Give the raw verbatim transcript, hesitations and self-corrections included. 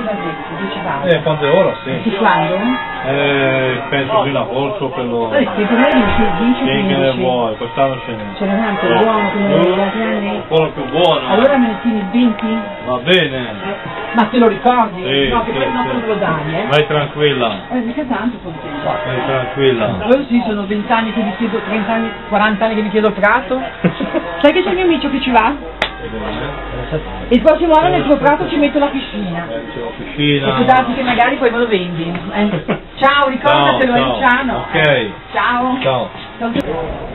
da detto, che ci vado. Eh, quante ore, sì. Di quando? Eh, penso fino a corso per lo... Eh, sì, per me dice dieci Sì, che ne quindici. vuoi, quest'anno ce n'è. Ce n'è tanto, è buono come gli altri anni? Un po' più buono. Allora me ne tieni il venti? Va bene. Ma te lo ricordi? Sì, no, che sì, poi non sì. te lo dai, eh? Vai tranquilla, Eh, mica tanto contento. vai tranquilla. Allora sì, sono venti anni che vi chiedo, trenta anni, quaranta anni che vi chiedo il prato. Sai che c'è il mio amico che ci va? Il prossimo anno nel tuo prato ci metto la piscina. Eh, c'è la piscina. E può darsi che magari poi me lo vendi. Eh. Ciao, ricordatelo, Ciao, è ciao. Luciano. Ok. Ciao. Ciao. Ciao.